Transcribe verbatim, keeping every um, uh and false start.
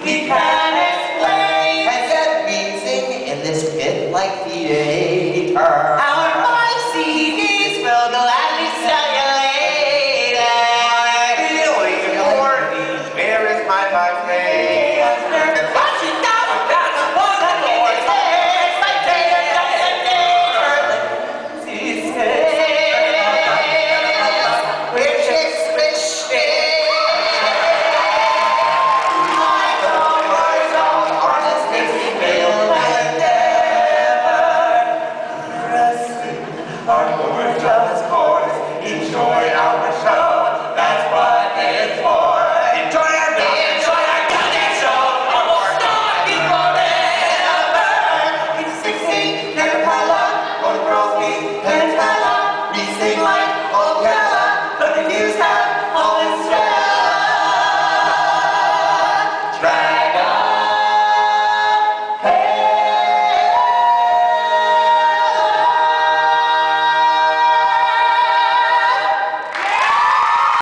We can explain. Has that meeting in this pit-like theater? Our five C Ds will gladly sell you later. Really, Lordy, where is my five K?